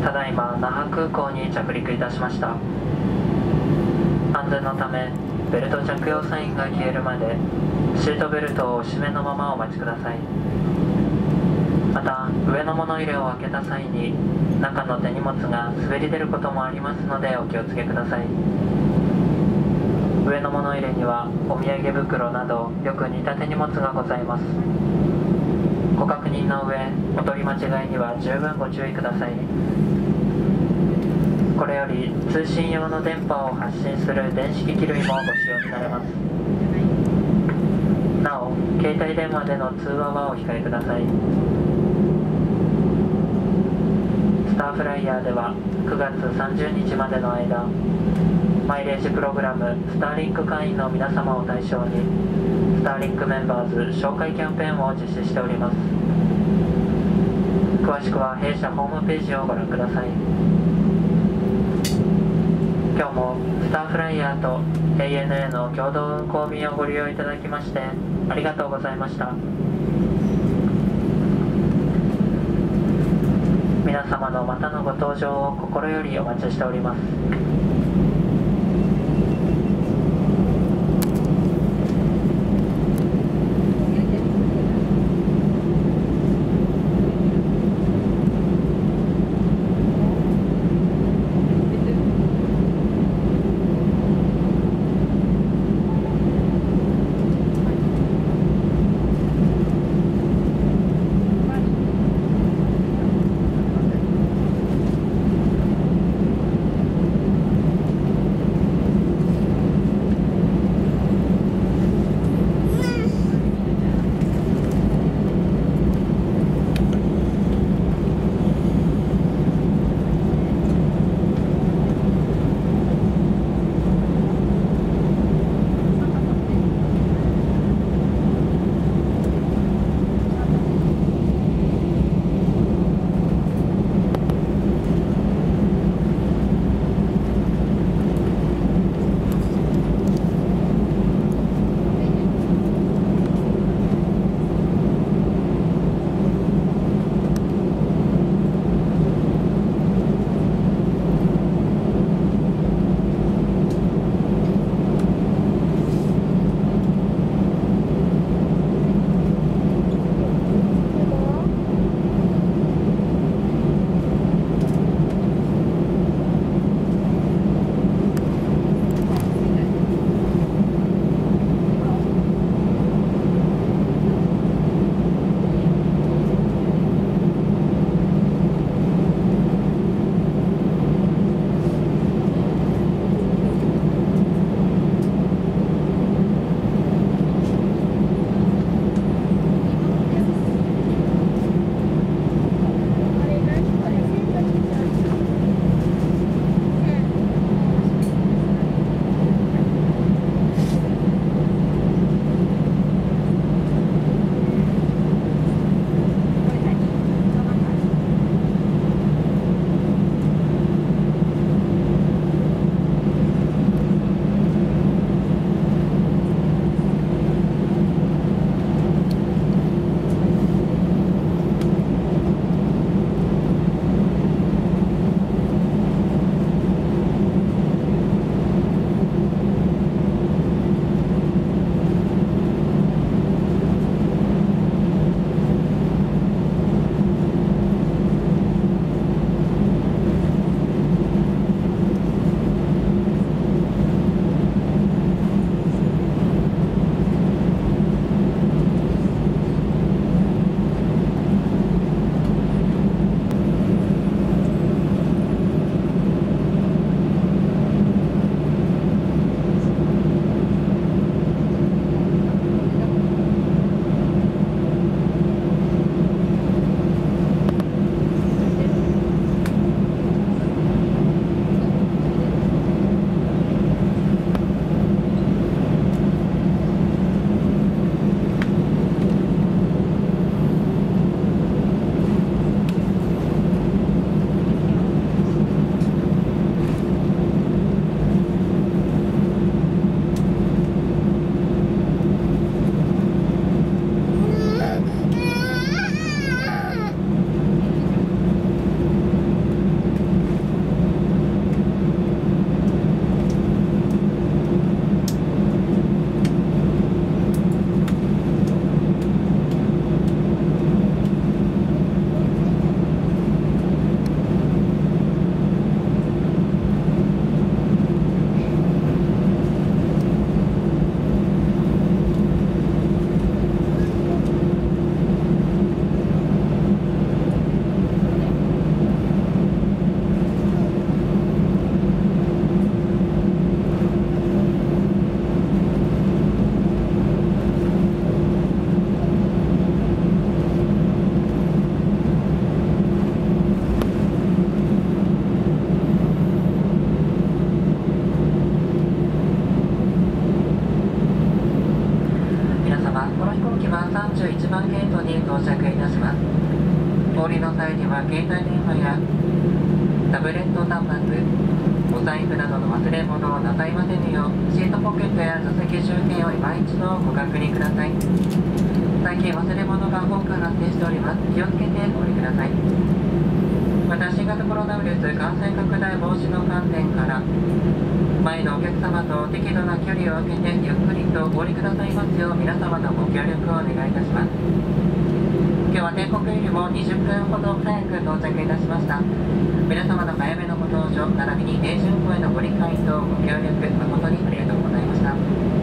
ただいま那覇空港に着陸いたしました。安全のためベルト着用サインが消えるまでシートベルトをお締めのままお待ちください。また上の物入れを開けた際に中の手荷物が滑り出ることもありますのでお気をつけください。上の物入れにはお土産袋などよく似た手荷物がございます。ご確認の上、お取り間違いには十分ご注意ください。これより通信用の電波を発信する電子機器類もご使用になれます。なお、携帯電話での通話はお控えください。スターフライヤーでは9月30日までの間、マイレージプログラムスターリンク会員の皆様を対象にスターリンクメンバーズ紹介キャンペーンを実施しております。詳しくは弊社ホームページをご覧ください。今日もスターフライヤーと ANA の共同運航便をご利用いただきましてありがとうございました。皆様のまたのご搭乗を心よりお待ちしております。 タブレット端末、お財布などの忘れ物をなさいませぬよう、シートポケットや座席周辺を今一度ご確認ください。最近忘れ物が多く発生しております。気をつけてお降りください。また、新型コロナウイルス感染拡大防止の観点から、前のお客様と適度な距離を空けてゆっくりとお降りくださいますよう、皆様のご協力をお願いいたします。今日は定刻よりも20分ほど早く到着いたしました。皆様の早めのご搭乗、並びに定時運行へのご理解とご協力、誠にありがとうございました。